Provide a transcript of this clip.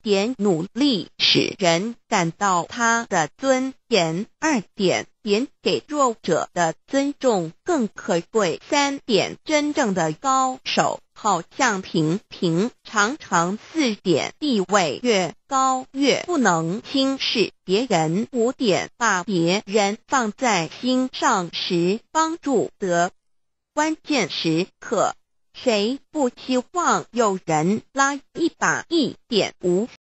点努力使人感到他的尊严；2点给弱者的尊重更可贵；3点真正的高手好像平，常常4点地位越高越不能轻视别人；5点把别人放在心上时帮助的关键时刻，谁不希望有人拉一把？1.5